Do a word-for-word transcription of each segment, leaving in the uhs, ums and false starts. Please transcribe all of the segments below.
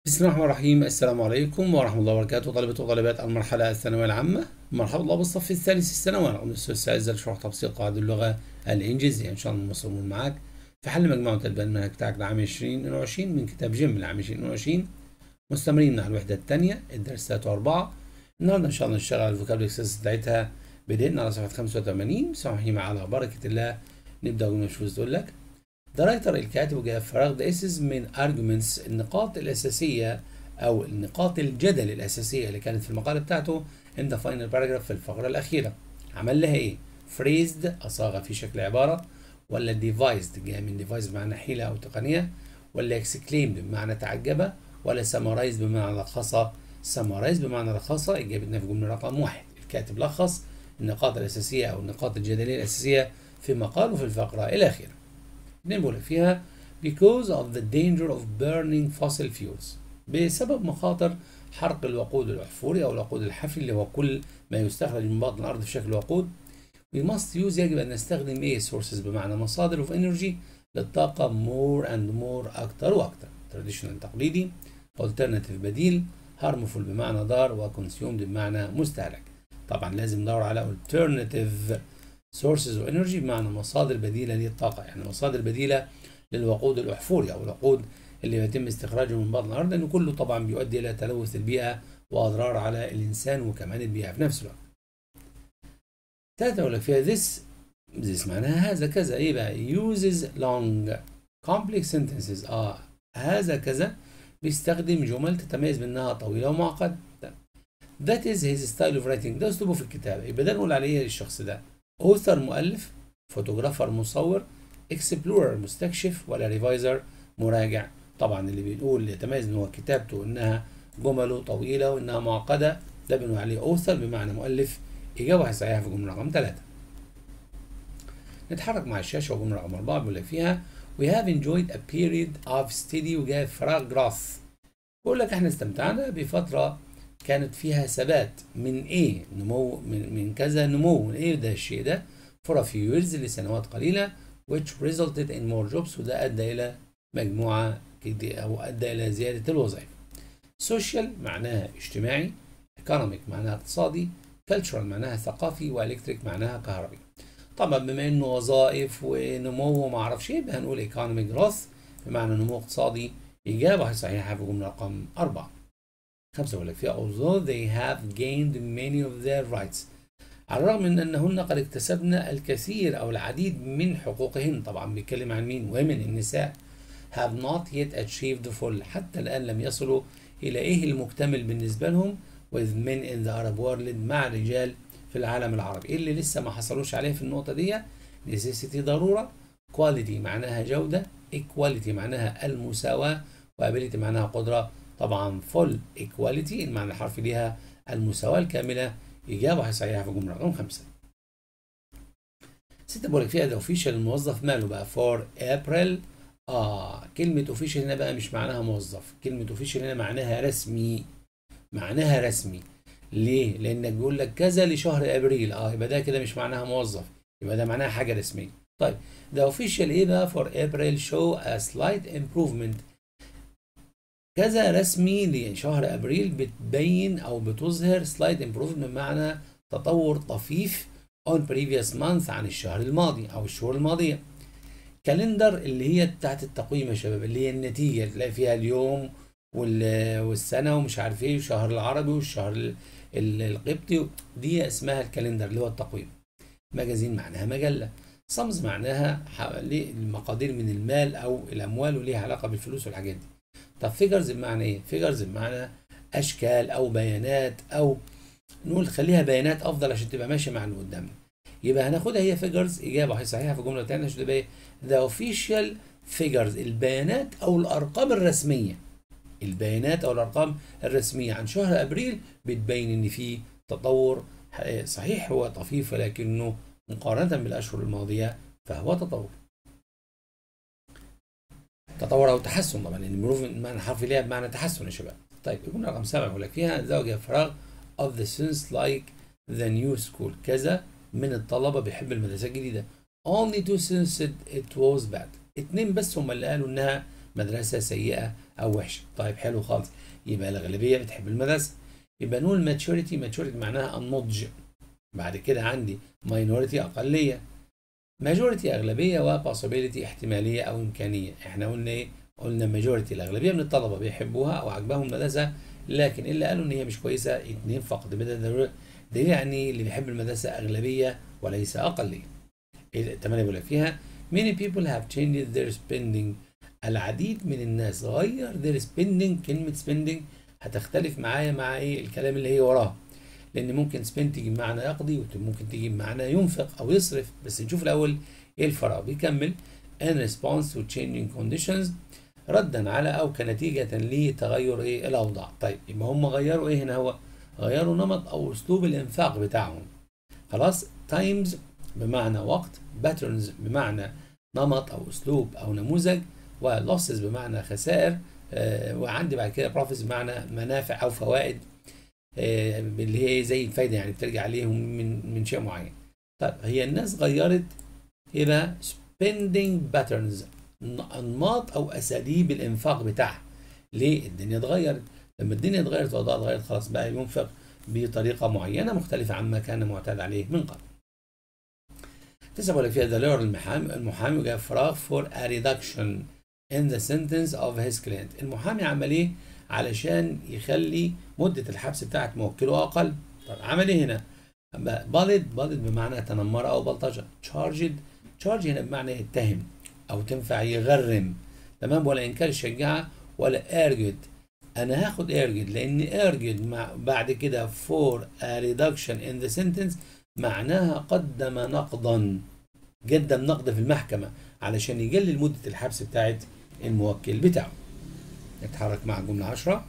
بسم الله الرحمن الرحيم. السلام عليكم ورحمة الله وبركاته. طلبة وطالبات المرحلة الثانوية العامة، مرحبا الله بالصف الثالث الثانوي. أنا الأستاذ سعيد لشرح تفصيل قواعد اللغة الإنجليزية. إن شاء الله مصمم معاك في حل مجموعة تدبير المنهج بتاعك لعام ألفين واثنين وعشرين من كتاب جيم لعام ألفين واثنين وعشرين. مستمرين مع الوحدة الثانية الدرس ثلاثة وأربعة. النهارده إن شاء الله نشتغل على الفوكابلري اكسرسايز بتاعتها. بدأنا على صفحة خمسة وثمانين. سامحني على بركة الله نبدأ ونشوف تقول لك ده رايتر الكاتب وجاء فراغ ده اسس من arguments النقاط الأساسية أو النقاط الجدل الأساسية اللي كانت في المقالة بتاعته in the final paragraph في الفقرة الأخيرة. عمل لها إيه؟ phrased أصاغة في شكل عبارة، ولا devised جاء من device بمعنى حيلة أو تقنية، ولا exclaimed بمعنى تعجب، ولا summarized بمعنى لخصة. summarized بمعنى لخصة إجابتنا في جملة رقم واحد. الكاتب لخص النقاط الأساسية أو النقاط الجدلية الأساسية في مقاله في الفقرة الأخيرة. نقول فيها because of the danger of burning fossil fuels بسبب مخاطر حرق الوقود الأحفوري أو الوقود الحفري اللي هو كل ما يستخرج من باطن الأرض في شكل وقود. we must use يجب أن نستخدم إيه sources بمعنى مصادر of energy للطاقة more and more أكتر وأكتر. traditional تقليدي، alternative بديل، harmful بمعنى ضار، وconsumed بمعنى مستهلك. طبعا لازم ندور على alternative sources of energy بمعنى مصادر بديلة للطاقة، يعني مصادر بديلة للوقود الأحفوري أو الوقود اللي يتم استخراجه من باطن الأرض، لأنه كله طبعا بيؤدي إلى تلوث البيئة وأضرار على الإنسان وكمان البيئة في نفس الوقت. ثالثة أقول لك فيها this this معناها هذا كذا. إيه بقى؟ uses long complex sentences. آه هذا كذا بيستخدم جمل تتميز بأنها طويلة ومعقدة. that is his style of writing. ده أسلوبه في الكتابة. يبقى ده نقول عليه الشخص ده author مؤلف، فوتوغرافر مصور، explorer مستكشف، ولا ريفايزر مراجع. طبعا اللي بيقول يتميز ان هو كتابته انها جمله طويله وانها معقده ده بنقول عليه author بمعنى مؤلف. اجابه صحيحه في جمله رقم ثلاثة. نتحرك مع الشاشه وجمله رقم أربعة بيقول لك فيها we have enjoyed a period of steady وجاء فراغ growth. بيقول لك احنا استمتعنا بفتره كانت فيها ثبات من ايه؟ نمو من, من كذا نمو من ايه ده الشيء ده for a few years لسنوات قليله which resulted in more jobs وده ادى الى مجموعه او ادى الى زياده الوظائف. social معناها اجتماعي، economic معناها اقتصادي، cultural معناها ثقافي، والكتريك معناها كهربي. طبعا بما انه وظائف ونمو وما اعرفش ايه هنقول economic growth بمعنى نمو اقتصادي. اجابه صحيحه في جمله رقم أربعة. خمسة بقول لك فيها although they have gained many of their rights. على الرغم من أنهن قد اكتسبن الكثير أو العديد من حقوقهن. طبعا بيتكلم عن مين؟ women النساء. have not yet achieved full حتى الآن لم يصلوا إلى إيه المكتمل بالنسبة لهم with men in the Arab world مع رجال في العالم العربي. إيه اللي لسه ما حصلوش عليه في النقطة دي؟ necessity ضرورة، quality معناها جودة، equality معناها المساواة، وability معناها قدرة. طبعا full equality المعنى الحرفي ليها المساواة الكاملة. إجابة صحيحة في الجملة رقم خمسة. ستة بقول لك فيها ده official الموظف ماله بقى for April. آه كلمة official هنا بقى مش معناها موظف، كلمة official هنا معناها رسمي، معناها رسمي. ليه؟ لأنك بيقول لك كذا لشهر أبريل. آه يبقى ده كده مش معناها موظف، يبقى ده معناها حاجة رسمية. طيب ده official إيه بقى for April show a slight improvement. كذا رسمي لشهر أبريل بتبين أو بتظهر slight improvement بمعنى تطور طفيف on previous month عن الشهر الماضي أو الشهور الماضية. كالندر اللي هي بتاعت التقويم يا شباب، اللي هي النتيجة تلاقي فيها اليوم والسنة ومش عارف ايه والشهر العربي والشهر القبطي، دي اسمها الكالندر اللي هو التقويم. ماجازين معناها مجلة. صمز معناها المقادير من المال أو الأموال وليها علاقة بالفلوس والحاجات دي. طب فيجرز بمعنى ايه؟ فيجرز بمعنى اشكال او بيانات، او نقول خليها بيانات افضل عشان تبقى ماشيه مع اللي قدامنا. يبقى هناخدها هي فيجرز. اجابه صحيحه في جمله ثانيه عشان تبقى ذا اوفيشال فيجرز البيانات او الارقام الرسميه. البيانات او الارقام الرسميه عن شهر ابريل بتبين ان في تطور صحيح، هو طفيف ولكنه مقارنه بالاشهر الماضيه فهو تطور. تطور او تحسن طبعا، لان improvement معنى حرفي ليها بمعنى تحسن يا شباب. طيب الجمله رقم سبعة بيقول لك فيها زوجة فراغ of the students like the new school. كذا من الطلبه بيحب المدرسه الجديده. only two students said it was bad. اتنين بس هم اللي قالوا انها مدرسة سيئة أو وحشة. طيب حلو خالص، يبقى الأغلبية بتحب المدرسة. يبقى نقول maturity، maturity معناها النضج. بعد كده عندي minority أقلية، majority أغلبية، و possibility احتمالية أو إمكانية. إحنا قلنا إيه؟ قلنا majority الأغلبية من الطلبة بيحبوها أو عجبهم المدرسة، لكن اللي قالوا إن هي مش كويسة اتنين فقط. ده يعني اللي بيحب المدرسة أغلبية وليس أقلية. التمانية بيقول لك فيها many people have changed their spending. العديد من الناس غير their spending. كلمة spending هتختلف معايا مع ايه الكلام اللي هي وراها، لان ممكن spend تيجي بمعنى يقضي، وممكن تيجي بمعنى ينفق او يصرف. بس نشوف الاول ايه الفرق. بيكمل in response to changing conditions، ردا على او كنتيجة لتغير ايه الاوضاع. طيب يبقى هم غيروا ايه هنا؟ هو غيروا نمط او اسلوب الانفاق بتاعهم. خلاص. times بمعنى وقت، patterns بمعنى نمط او اسلوب او نموذج، ولosses بمعنى خسائر، آه وعندي بعد كده profits بمعنى منافع او فوائد، آه اللي هي زي الفايده يعني بترجع عليهم من من شيء معين. طيب هي الناس غيرت ايه بقى؟ spending patterns، انماط او اساليب الانفاق بتاعها. ليه؟ الدنيا اتغيرت. لما الدنيا اتغيرت والاوضاع اتغيرت خلاص بقى ينفق بطريقه معينه مختلفه عما كان معتاد عليه من قبل. تسأل لك فيها the lawyer المحامي المحامي جاب فراغ for a reduction in the sentence of his client. المحامي عمل ايه علشان يخلي مدة الحبس بتاعت موكله أقل؟ طب عمل ايه هنا؟ بلد بلد بمعنى تنمر أو بلطجة. charged charge هنا بمعنى يتهم أو تنفع يغرم. تمام. ولا إن كان شجعة ولا urged. أنا هاخد urged لأن urged مع بعد كده for a reduction in the sentence معناها قدم نقضا، قدم نقد في المحكمة علشان يقلل مدة الحبس بتاعت الموكل بتاعه. نتحرك مع الجملة عشرة.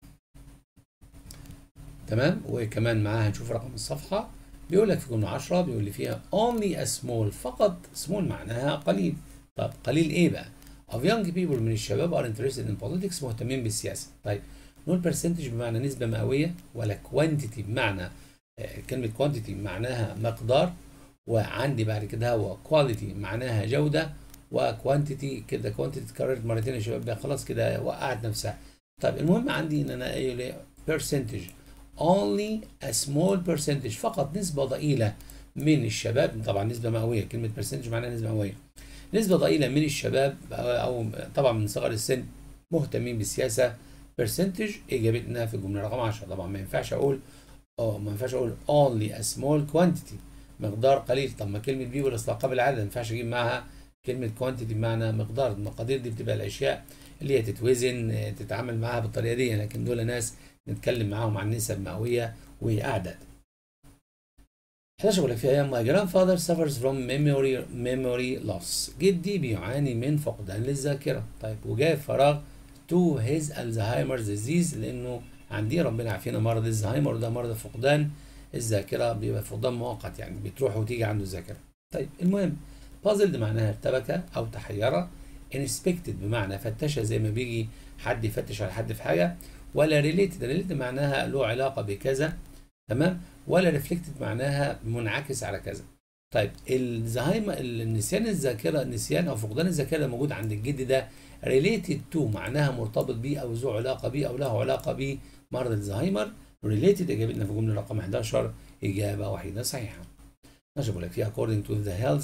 تمام. وكمان معاها نشوف رقم الصفحة. بيقول لك في جملة عشرة بيقول لي فيها only a small، فقط small معناها قليل. طب قليل ايه بقى؟ of young people من الشباب are interested in politics، مهتمين بالسياسة. طيب نقول percentage بمعنى نسبة مئوية، ولا quantity بمعنى كلمة quantity معناها مقدار، وعندي بعد كده هو quality معناها جودة، وquantity كده quantity اتكررت مرتين يا شباب خلاص كده وقعت نفسها. طيب المهم عندي ان انا ايه percentage only a small percentage، فقط نسبة ضئيلة من الشباب. طبعا نسبة مئوية، كلمة percentage معناها نسبة مئوية. نسبة ضئيلة من الشباب او طبعا من صغر السن مهتمين بالسياسة. percentage اجابتنا في الجملة رقم عشرة. طبعا ما ينفعش اقول اه ما ينفعش اقول only a small quantity مقدار قليل. طب ما كلمه بي والاصلاق قبل العدد ما ينفعش اجيب معاها كلمه quantity بمعنى مقدار. المقادير دي بتبقى الاشياء اللي هي تتوزن تتعامل معاها بالطريقه دي، لكن دول ناس نتكلم معاهم عن نسب مئويه واعداد. حداشر بقول لك فيها my grandfather suffers from memory memory loss. جدي بيعاني من فقدان للذاكره. طيب وجاء فراغ to his Alzheimer's disease، لانه عندي ربنا يعافينا مرض الزهايمر، وده مرض فقدان الذاكره، بيبقى فقدان مؤقت يعني بتروح وتيجي عنده الذاكره. طيب المهم puzzled معناها ارتبك او تحير، inspected بمعنى فتش زي ما بيجي حد يفتش على حد في حاجه، ولا related related معناها له علاقه بكذا. تمام. ولا reflected معناها منعكس على كذا. طيب الزهايمر النسيان الذاكره، النسيان او فقدان الذاكره موجود عند الجد ده related to معناها مرتبط بيه او ذو علاقه بيه او له علاقه بيه مرض الزهايمر. related اجابتنا في الجمله رقم حداشر اجابه وحيده صحيحه. ماشي بقول لك فيها according to the health،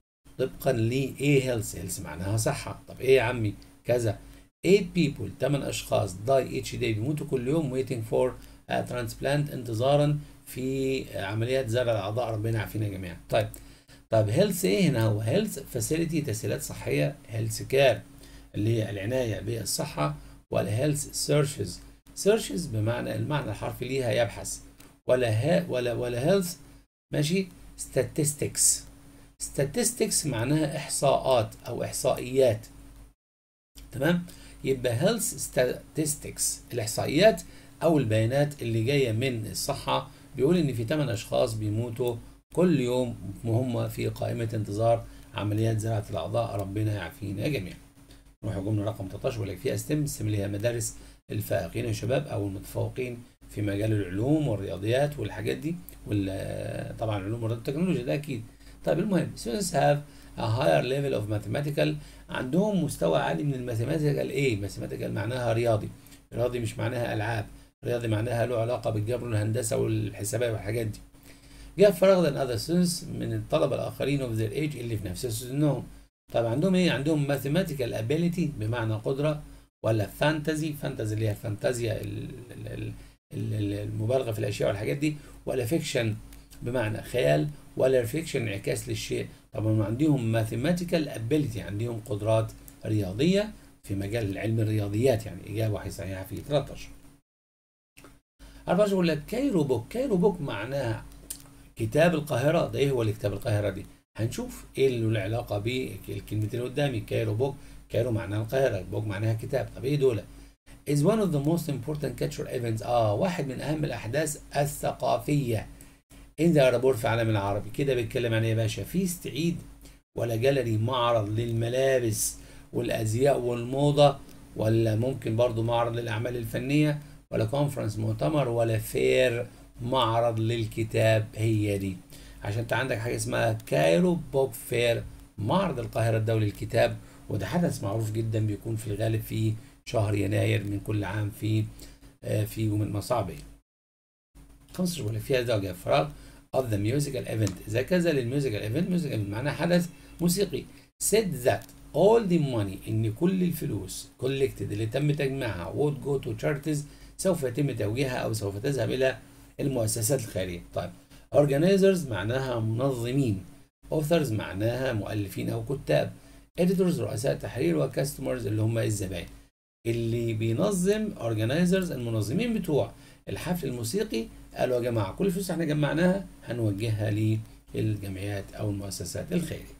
طبقا ل ايه health health معناها صحه. طب ايه يا عمي كذا. eight people ثمانية اشخاص die each day بيموتوا كل يوم waiting for a transplant انتظارا في عمليات زرع الاعضاء، ربنا يعافينا جميعا. طيب طب هيلث ايه هنا؟ هو هيلث فاسيلتي تسهيلات صحيه، هيلث كير اللي هي العنايه بالصحه، ولا هيلث سيرشز سيرشز بمعنى المعنى الحرفي ليها يبحث، ولا ها ولا ولا هيلث ماشي statistics statistics معناها احصاءات او احصائيات. تمام. يبقى health statistics الاحصائيات او البيانات اللي جايه من الصحه. بيقول ان في ثمانية اشخاص بيموتوا كل يوم وهم في قائمه انتظار عمليات زراعه الاعضاء، ربنا يعافينا جميعا. نروح الجمله رقم تلتاشر بيقول لك فيها ستيم ستيم اللي هي مدارس الفائقين يا شباب او المتفوقين في مجال العلوم والرياضيات والحاجات دي، وطبعا العلوم والتكنولوجيا ده اكيد. طيب المهم students have a higher level of mathematical، عندهم مستوى عالي من الماثيماتيكال. ايه ماثيماتيكال؟ معناها رياضي. رياضي مش معناها العاب، رياضي معناها له علاقه بالجبر والهندسه والحسابات والحاجات دي. جاء فراغ than other students، من الطلبه الاخرين of their age، اللي في نفس سنهم. طب عندهم ايه؟ عندهم mathematical ability بمعنى قدره، ولا فانتزي؟ فانتزي اللي هي الفانتازيا، المبالغه في الاشياء والحاجات دي، ولا فيكشن بمعنى خيال، ولا ريفليكشن انعكاس للشيء. طبعا عندهم ماثيماتيكال ابيليتي، عندهم قدرات رياضيه في مجال علم الرياضيات. يعني اجابه واحده صحيحه في ثلاثة عشر. أربعة عشر بقول لك كايرو بوك. كايرو بوك معناها كتاب القاهره. ده ايه هو اللي كتاب القاهره دي؟ هنشوف ايه اللي له علاقه بالكلمتين اللي قدامي. كايرو بوك، كايرو معناها القاهره، بوك معناها كتاب. طب ايه دول؟ is one of the most important cultural events، اه واحد من اهم الاحداث الثقافيه in the Arab في العالم العربي. كده بيتكلم عن ايه يا باشا؟ فيست عيد، ولا جاليري معرض للملابس والازياء والموضه، ولا ممكن برضو معرض للاعمال الفنيه، ولا كونفرنس مؤتمر، ولا فير معرض للكتاب. هي دي. عشان انت عندك حاجه اسمها كايرو بوك فير، معرض القاهره الدولي للكتاب، وده حدث معروف جدا بيكون في الغالب في شهر يناير من كل عام في آه في يوم المصابي. خمسة عشر ولا فيها زوجة فراغ of the musical event. إذا كذا للميوزيكال ايفنت، ميوزيكال ايفنت معناها حدث موسيقي. said that all the money، إن كل الفلوس collected اللي تم تجميعها would go to charities، سوف يتم توجيهها أو سوف تذهب إلى المؤسسات الخيرية. طيب organizers معناها منظمين، authors معناها مؤلفين أو كتاب، editors رؤساء تحرير، وكاستمرز اللي هم الزبائن. اللي بينظم organizers المنظمين بتوع الحفل الموسيقي قالوا يا جماعه كل الفلوس احنا جمعناها هنوجهها للجمعيات او المؤسسات الخيريه.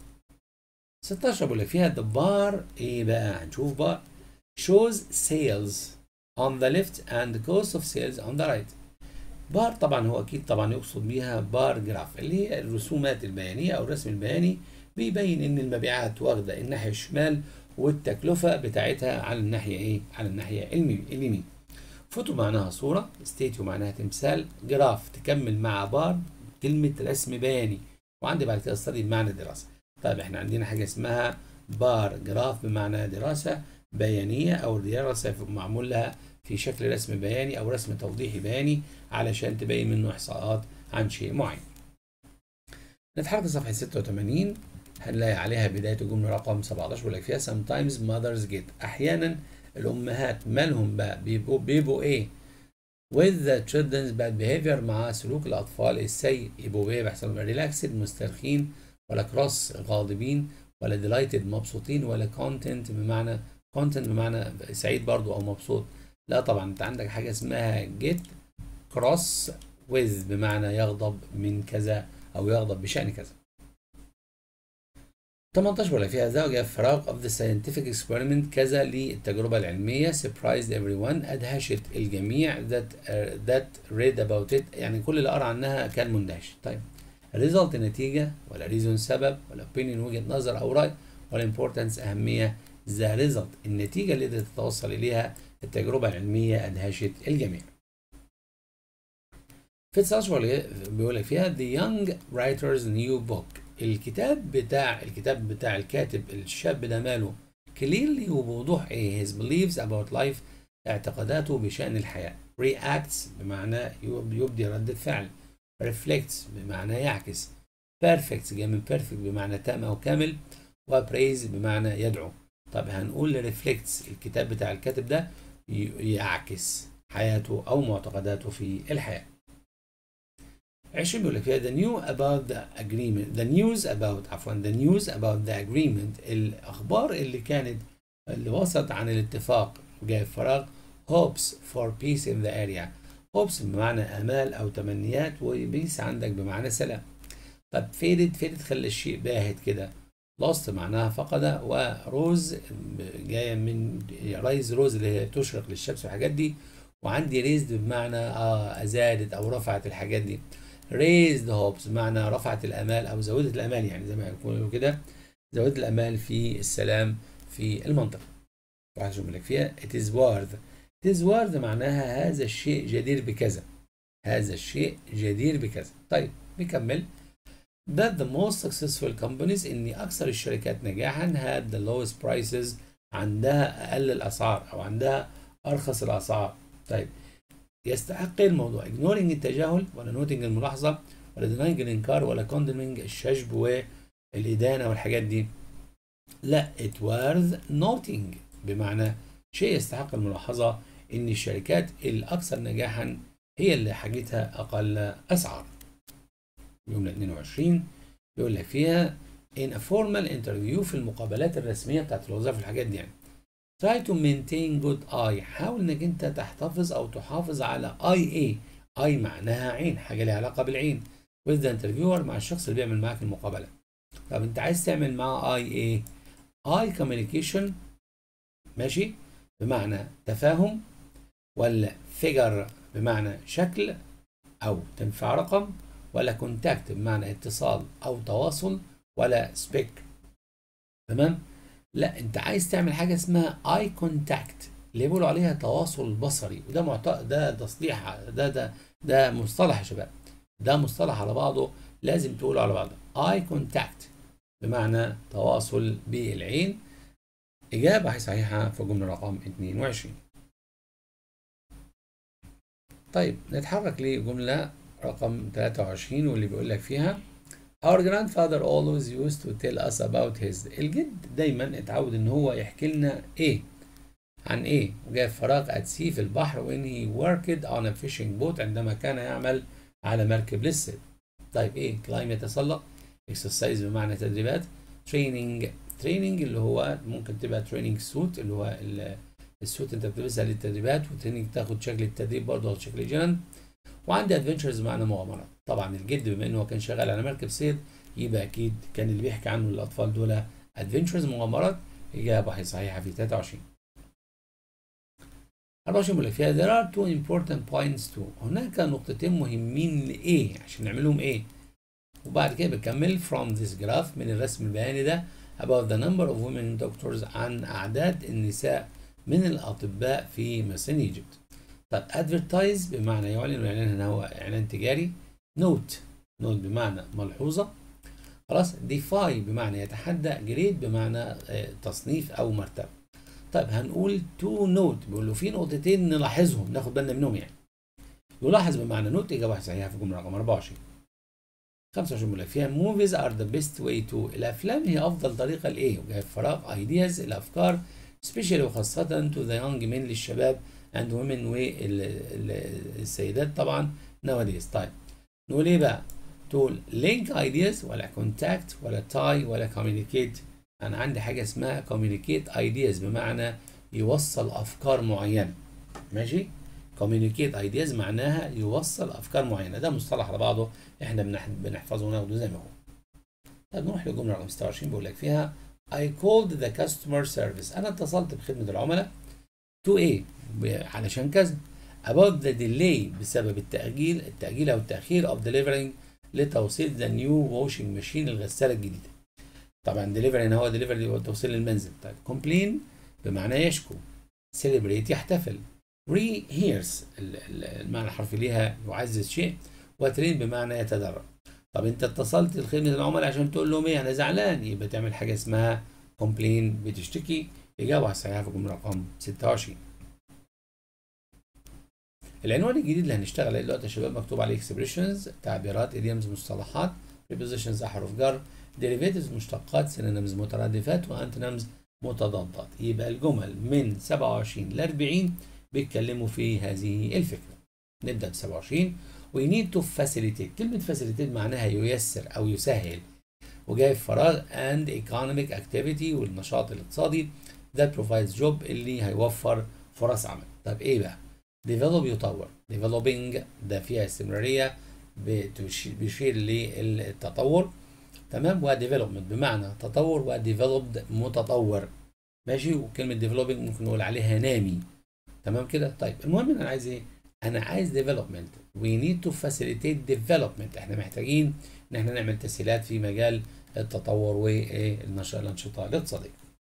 ستة عشر بقول لك فيها the bar. ايه بقى؟ هنشوف بار shows sales on the left and cost of sales on the right. بار طبعا هو اكيد طبعا يقصد بيها بار جراف، اللي هي الرسومات البيانيه او الرسم البياني، بيبين ان المبيعات واخده الناحيه الشمال والتكلفه بتاعتها على الناحيه ايه؟ على الناحيه اليمين. فوتو معناها صورة، ستيتيو معناها تمثال، جراف تكمل مع بار كلمة رسم بياني، وعندي بعد كده استدي بمعنى دراسة. طيب احنا عندنا حاجة اسمها بار جراف بمعنى دراسة بيانية، أو دراسة معمول لها في شكل رسم بياني أو رسم توضيحي بياني علشان تبين منه إحصاءات عن شيء معين. نتحرك لصفحة ستة وثمانين، هنلاقي عليها بداية الجملة رقم سبعة عشر بيقول لك فيها sometimes mothers get، أحيانا الأمهات مالهم بقى بيبقوا بيبقوا إيه؟ with the children's bad behavior، مع سلوك الأطفال السيء، يبقوا إيه؟ بيحصل لهم relaxed مسترخين، ولا cross غاضبين، ولا delighted مبسوطين، ولا content بمعنى content بمعنى سعيد برضو أو مبسوط. لا طبعا أنت عندك حاجة اسمها get cross with بمعنى يغضب من كذا أو يغضب بشأن كذا. ثمانية عشر ولا فيها زوجة فراغ of the scientific experiment، كذا للتجربة العلمية، surprised everyone أدهشت الجميع، that uh, that read about it يعني كل اللي قرأ عنها كان مندهش. طيب result نتيجة، ولا reason سبب، ولا opinion وجهة نظر أو رأي، ولا importance أهمية. the result النتيجة اللي قدرت تتوصل إليها التجربة العلمية أدهشت الجميع. في تسعة عشر بيقول لك فيها the young writer's new book، الكتاب بتاع الكتاب بتاع الكاتب الشاب ده ماله clearly وبوضوح ايه؟ his beliefs about life، اعتقاداته بشأن الحياة. reacts بمعنى يبدي ردة فعل، reflects بمعنى يعكس، perfect جاي من perfect بمعنى تام أو كامل، وpraise بمعنى يدعو. طب هنقول reflects الكتاب بتاع الكاتب ده يعكس حياته أو معتقداته في الحياة. عشرين بيقول لك فيها the new about the agreement the news about عفوا the news about the agreement، الأخبار اللي كانت اللي وصلت عن الاتفاق، جاي فراغ hopes for peace in the area. hopes بمعنى آمال أو تمنيات، وبيس عندك بمعنى سلام. طب faded faded خلي الشيء باهت كده. lost معناها فقد، وروز جاية من رايز روز اللي هي تشرق للشمس والحاجات دي، وعندي raised بمعنى اه أزادت أو رفعت الحاجات دي. raised hopes بمعنى رفعت الامال او زودت الامال، يعني زي ما يقولوا كده زودت الامال في السلام في المنطقه. واحد شوف لك فيها it is worth it is worth معناها هذا الشيء جدير بكذا، هذا الشيء جدير بكذا. طيب نكمل. that the most successful companies إن أكثر الشركات نجاحا had the lowest prices عندها أقل الأسعار أو عندها أرخص الأسعار. طيب يستحق الموضوع ignoring التجاهل ولا noting الملاحظة ولا denying الإنكار ولا condemning الشجب والإدانة والحاجات دي؟ لا it worth noting بمعنى شيء يستحق الملاحظة إن الشركات الأكثر نجاحا هي اللي حاجتها أقل أسعار. جملة اتنين وعشرين بيقول لك فيها in a formal interview في المقابلات الرسمية بتاعت الوظائف والحاجات دي يعني. try to maintain good eye حاول انك انت تحتفظ او تحافظ على eye ايه؟ eye معناها عين، حاجة ليها علاقة بالعين. with the interviewer مع الشخص اللي بيعمل معاك المقابلة. طب انت عايز تعمل معاه eye ايه؟ eye communication ماشي؟ بمعنى تفاهم ولا figure بمعنى شكل او تنفع رقم ولا كونتاكت بمعنى اتصال او تواصل ولا سبيك. تمام؟ لا انت عايز تعمل حاجه اسمها اي كونتاكت اللي بيقولوا عليها تواصل بصري، وده معتقد ده تصليح ده ده ده مصطلح يا شباب، ده مصطلح على بعضه لازم تقوله على بعضه. اي كونتاكت بمعنى تواصل بالعين. اجابه صحيحه في جمله رقم اتنين وعشرين. طيب نتحرك لجمله رقم تلاتة وعشرين واللي بيقول لك فيها Our grandfather always used to tell us about his. الجد دايما اتعود ان هو يحكي لنا ايه عن ايه وجاء فراغ at sea في البحر when he worked on a fishing boat عندما كان يعمل على مركب للصيد. طيب ايه؟ climb يتسلق، exercise بمعنى تدريبات، training training اللي هو ممكن تبقى training suit اللي هو السوت انت بتلبسها للتدريبات، وتريننج تاخد شكل التدريب برضه او شكل الجنن. وعندي ادفنتشرز معنى مغامرات. طبعا الجد بما انه كان شغال على مركب صيد يبقى اكيد كان اللي بيحكي عنه للاطفال دول ادفنتشرز مغامرات. اجابه صحيحه في تلاتة وعشرين. أربعة وعشرين بيقول لك فيها there are two important points to. هناك نقطتين مهمين لايه عشان نعملهم ايه. وبعد كده بكمل from this graph من الرسم البياني ده about the number of women doctors عن اعداد النساء من الاطباء في مصر ايجيبت. طب advertise بمعنى يعلن، ويعلن هنا هو اعلان تجاري. note note بمعنى ملحوظه. خلاص. defy بمعنى يتحدى. grade بمعنى تصنيف او مرتبه. طيب هنقول to note بيقول له في نقطتين نلاحظهم ناخد بالنا منهم يعني. يلاحظ بمعنى نوت. اجابه صحيحه في الجمله رقم أربعة وعشرين. خمسة وعشرين بيقول لك فيها movies are the best way to. الافلام هي افضل طريقه لايه؟ وجايب فراغ ideas الافكار especially وخاصه to the young men للشباب and women والسيدات طبعا nowadays. طيب نقول ايه بقى؟ تقول link ideas ولا contact ولا tie ولا communicate. انا عندي حاجه اسمها communicate ideas بمعنى يوصل افكار معينه. ماشي؟ communicate ideas معناها يوصل افكار معينه. ده مصطلح على بعضه احنا بنحفظه وناخده زي ما هو. طيب نروح للجمله رقم ستة وعشرين بيقول لك فيها I called the customer service. انا اتصلت بخدمه العملاء to ايه؟ علشان كذا. about the delay بسبب التأجيل التأجيل أو التأخير of delivering لتوصيل the new washing machine الغسالة الجديدة. طبعا delivery هنا هو delivery هو توصيل للمنزل. طيب complain بمعنى يشكو. celebrate يحتفل. rehearse المعنى الحرفي ليها يعزز شيء. وترين بمعنى يتدرب. طب انت اتصلت لخدمة العملاء عشان تقول لهم ايه؟ انا زعلان، يبقى تعمل حاجة اسمها complain بتشتكي. إجابة صحيحة في الجملة رقم ستة وعشرين. العنوان الجديد اللي هنشتغل عليه دلوقتي يا شباب مكتوب عليه expressions تعبيرات idioms مصطلحات prepositions أحرف جر derivatives مشتقات synonyms مترادفات وantonyms متضادات. يبقى الجمل من سبعة وعشرين ل أربعين بيتكلموا في هذه الفكرة. نبدأ ب سبعة وعشرين. we need to facilitate. كلمة facilitate معناها ييسر أو يسهل، وجاي في فراغ and economic activity والنشاط الاقتصادي that provides job اللي هيوفر فرص عمل. طب ايه بقى؟ develop يطور. developing ده فيها استمرارية بيشير للتطور. تمام. و development بمعنى تطور و developed متطور. ماشي. وكلمة developing ممكن نقول عليها نامي. تمام كده. طيب المهم انا عايز ايه؟ انا عايز development. we need to facilitate development. احنا محتاجين ان احنا نعمل تسهيلات في مجال التطور والانشطه الاقتصاديه.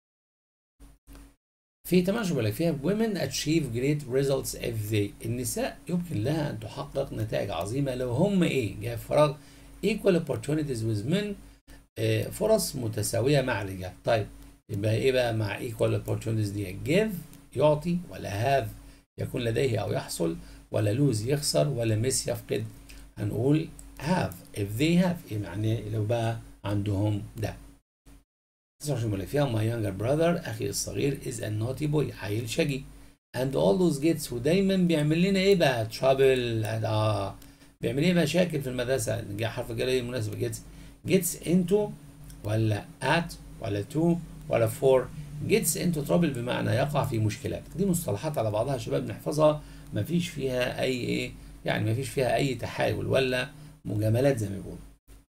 في تماشى بقول لك فيها women achieve great results if they. النساء يمكن لها ان تحقق نتائج عظيمه لو هم ايه؟ جاي فراغ equal opportunities with men آه، فرص متساوية مع الرجال. طيب يبقى ايه بقى مع equal opportunities دي؟ give يعطي، ولا have يكون لديه او يحصل، ولا lose يخسر، ولا miss يفقد؟ هنقول have if they have. ايه معناه لو بقى عندهم ده؟ تسعة وعشرين بيقول لك فيها my younger brother اخي الصغير is a naughty boy عيل شقي and always gets ودايما بيعمل لنا ايه بقى؟ trouble. اه بيعمل ايه؟ مشاكل في المدرسة. جاء حرف الجر المناسب gets gets into ولا at ولا to ولا for. gets into trouble بمعنى يقع في مشكلات. دي مصطلحات على بعضها يا شباب نحفظها، مفيش فيها اي ايه يعني مفيش فيها اي تحايل ولا مجاملات زي ما بيقولوا.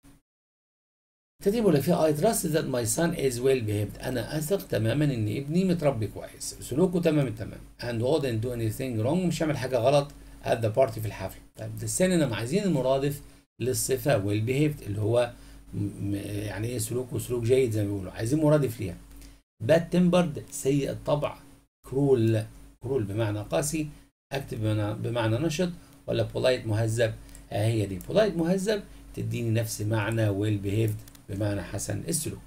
تدريب ولا فيها I trust that my son is well behaved. أنا أثق تماما إن ابني متربي كويس، سلوكه تمام التمام. and wouldn't do anything wrong مش هيعمل حاجة غلط at the party في الحفل. طيب ده الثاني أنا عايزين المرادف للصفة well behaved اللي هو يعني إيه سلوكه سلوك جيد زي ما بيقولوا، عايزين مرادف ليها. bad tempered سيء الطبع. cruel cruel بمعنى قاسي. active بمعنى, بمعنى نشط. ولا polite مهذب. آه هي دي polite مهذب تديني نفس معنى well behaved بمعنى حسن السلوك.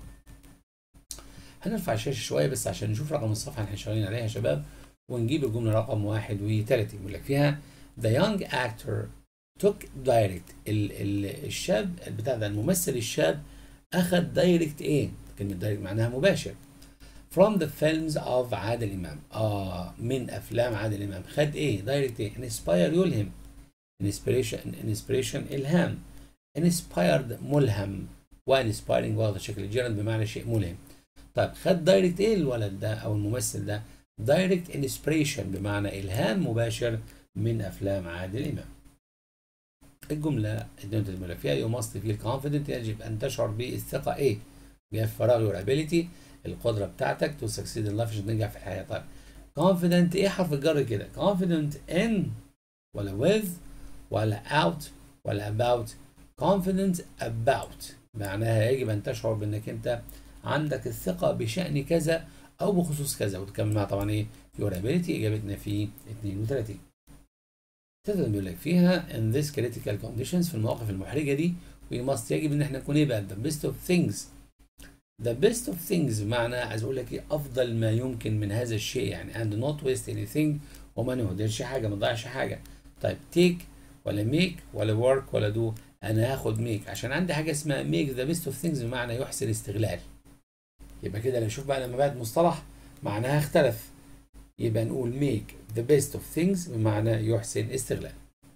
هنرفع الشاشة شوية بس عشان نشوف رقم الصفحة اللي احنا شغالين عليها يا شباب، ونجيب الجملة رقم واحد وثلاثين. بيقول لك فيها The young actor took direct ال ال الشاب بتاع ده الممثل الشاب أخذ direct إيه؟ كلمة direct معناها مباشر. From the films of عادل إمام. آه من أفلام عادل إمام. خد إيه؟ direct إيه؟ inspire يلهم. inspiration inspiration إلهام. inspired ملهم. وانسبايرنج واخد شكل الجيرند بمعنى شيء ملهم. طيب خد دايركت ايه الولد ده او الممثل ده؟ دايركت انسبريشن بمعنى الهام مباشر من افلام عادل امام. الجمله اللي فيها يو ماست فيل كونفيدنت يجب ان تشعر بالثقه ايه؟ جاء في فراغ يور ابيليتي القدره بتاعتك تو سكسيد ان لايف عشان تنجح في الحياه. طيب كونفيدنت ايه حرف الجر كده؟ كونفيدنت ان ولا with ولا out ولا about؟ confident about معناها يجب أن تشعر بأنك أنت عندك الثقة بشأن كذا أو بخصوص كذا، وتكمل معها طبعا إيه؟ your ability إجابتنا في اثنين وثلاثين. تقدر بيقول لك فيها in this critical conditions في المواقف المحرجة دي we must يجب إن إحنا نكون إيه بقى؟ the best of things. the best of things بمعنى عايز أقول لك إيه؟ أفضل ما يمكن من هذا الشيء يعني and not waste anything وما نهدرش حاجة ما نضيعش حاجة. طيب take ولا make ولا work ولا do؟ انا هاخد ميك عشان عندي حاجه اسمها ميك ذا بيست اوف ثينجز بمعنى يحسن استغلال. يبقى كده نشوف بقى لما بعد مصطلح معناها اختلف، يبقى نقول ميك ذا بيست اوف ثينجز بمعنى يحسن استغلال.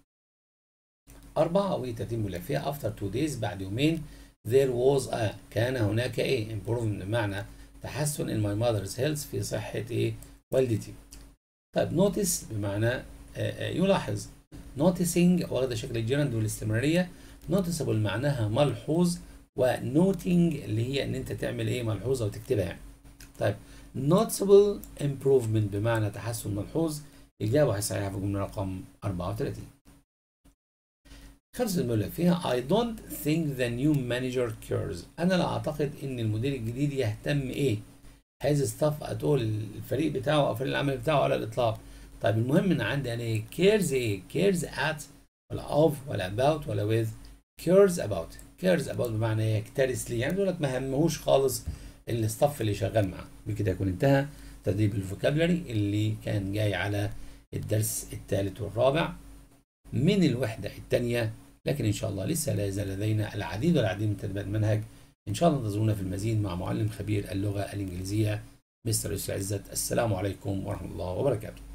أربعة وتتم لك فيها after two days بعد يومين there was a كان هناك ايه improvement بمعنى تحسن in my mother's health في صحة ايه والدتي. طيب notice بمعنى آآ آآ يلاحظ. noticing واخدة شكل الجيرند والاستمرارية. noticeable معناها ملحوظ، ونوتينج اللي هي ان انت تعمل ايه ملحوظة وتكتبها يعني. طيب noticeable improvement بمعنى تحسن ملحوظ. إجابة صحيحة في الجملة رقم أربعة وثلاثين. خمسة بيقول لك فيها I don't think the new manager cares. أنا لا أعتقد إن المدير الجديد يهتم إيه؟ هذا ستاف أتول الفريق بتاعه أو فريق العمل بتاعه على الإطلاق. طيب المهم إن عندي أنا إيه؟ cares إيه؟ cares at ولا of ولا about ولا with؟ cares about. cares about بمعنى يكترث لي، يعني يقول لك ما همهوش خالص الستاف اللي شغال معاه. بكده يكون انتهى تدريب الفوكابلري اللي كان جاي على الدرس الثالث والرابع من الوحدة الثانية، لكن إن شاء الله لسه لا يزال لدينا العديد والعديد من تدريبات المنهج. إن شاء الله انتظرونا في المزيد مع معلم خبير اللغة الإنجليزية مستر يوسف عزت. السلام عليكم ورحمة الله وبركاته.